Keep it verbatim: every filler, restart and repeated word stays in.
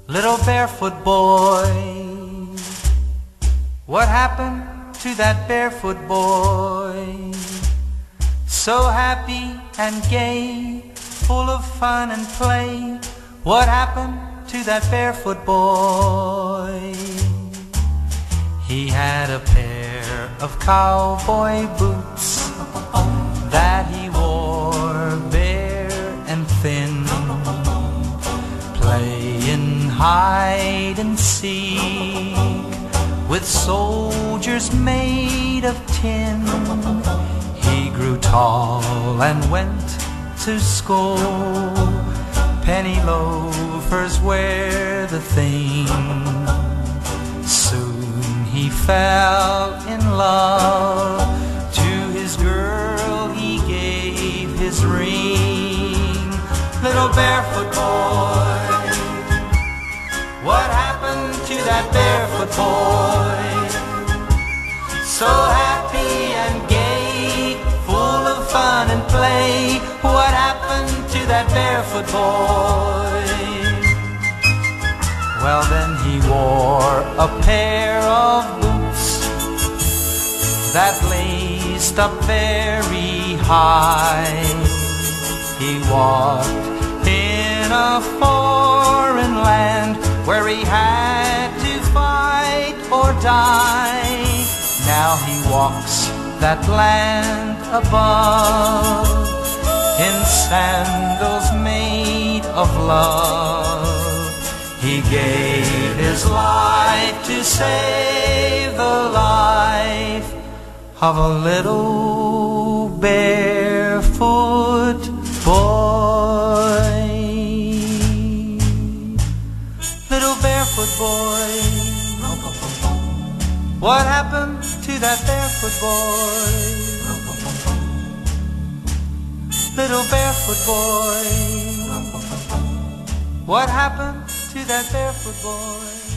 Little barefoot boy, what happened to that barefoot boy? So happy and gay, full of fun and play. What happened to that barefoot boy? He had a pair of cowboy boots that he wore bare and thin, playing hide and seek with soldiers made of tin. He grew tall and went to school. Penny loafers wear the thing. Soon he fell in love. To his girl he gave his ring. Little barefoot boy, what happened to that barefoot boy? So happy and gay, full of fun and play. What happened to that barefoot boy? Well, then he wore a pair of boots that laced up very high. He walked in a foreign land where he had to fight or die. Now he walks that land above in sandals made of love. He gave his life to save the life of a little barefoot boy. Little barefoot boy, what happened to that barefoot boy? Little barefoot boy, what happened to that barefoot boy?